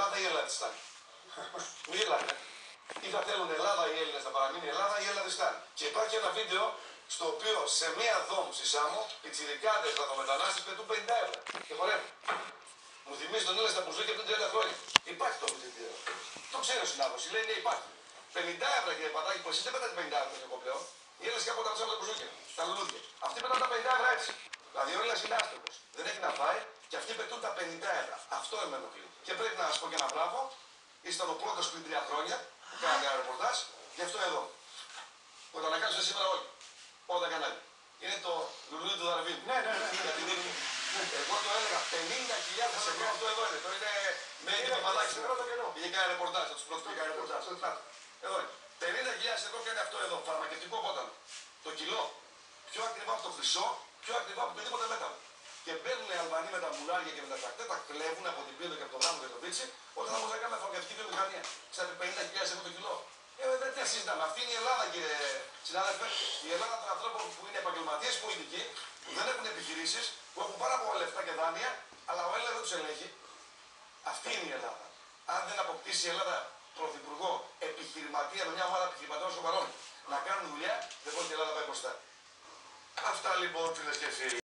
Ελλάδα ή Ελλαδιστάν. Μη γελάτε. Ή θα θέλουν Ελλάδα οι Έλληνες να παραμείνει Ελλάδα ή Ελλαδιστάν. Και υπάρχει ένα βίντεο στο οποίο σε μία δόμ στη Σάμο πιτσιρικάδες λαθρομετανάστες πετούν 50 ευρώ και χορεύουν. Μου θυμίζει τον Έλληνα στα μπουζούκια πριν 30 χρόνια. Υπάρχει το βίντεο. Το ξέρει ο συνάδελφος, λέει ναι, υπάρχει. 50 ευρώ κύριε Πατάκη, που εσείς δεν πετάτε 50 ευρώ εγώ πλέον. Οι Έλληνες κάποτε τα ψάχνουν τα μπουζούκια, τα λουλούδια. Αυτοί πετούν τα 50 ευρώ έτσι. Δηλαδή ο Έλληνας είναι άστροπος. Δεν έχει να φάει και αυτοί πετούν τα 50 ευρώ. Αυτό με ενοχλεί. Και πρέπει να σας πω και ένα μπράβο. Ήσταν ο πρώτος πριν 3 χρόνια που κάνατε ένα ρεπορτάζ γι' αυτό εδώ. Που το ανακάλυψαν σήμερα όλοι. Όλα τα κανάλια. Είναι το λουλούδι του Δαρβίνου. Ναι. Για την τύχη. Εγώ το έλεγα 50.000 ευρώ. Αυτό εδώ είναι. Το είναι με έτοιμο Παπαδάκη. Είχε κάνει ρεπορτάζ. Του πρώτου πήγε κάνει ρεπορτάζ. Εδώ είναι. 50.000 ευρώ κάνει αυτό εδώ. Φαρμακευτικό πότανο. Το κιλό. Πιο ακριβά από το χρυσό, πιο ακριβά από οτιδήποτε μέταλλο. Και μπαίνουν οι Αλβανοί με τα μουλάρια και με τα τρακτέρ, τα κλέβουν από την πίεδο και από το δράμο και το βίτσι, όταν θα μπορούσαν να κάνουν φαρμακευτική βιομηχανία. Ξέρετε 50.000 ευρώ το κιλό. Δεν τι συζητάμε. Αυτή είναι η Ελλάδα, κύριε συνάδελφε. Η Ελλάδα των ανθρώπων που είναι επαγγελματίες πολιτικοί, που δεν έχουν επιχειρήσεις, που έχουν πάρα πολλά λεφτά και δάνεια, αλλά ο Έλληνας δεν τους ελέγχει. Αυτή είναι η Ελλάδα. Αν δεν αποκτήσει η Ελλάδα πρωθυπουργό, επιχειρηματία με μια ομάδα επιχειρηματών σοβαρών να κάνουν δουλειά, δεν μπορεί η Ελλάδα να πάει μπροστά. Αυτά λοιπόν, φίλες και φίλοι.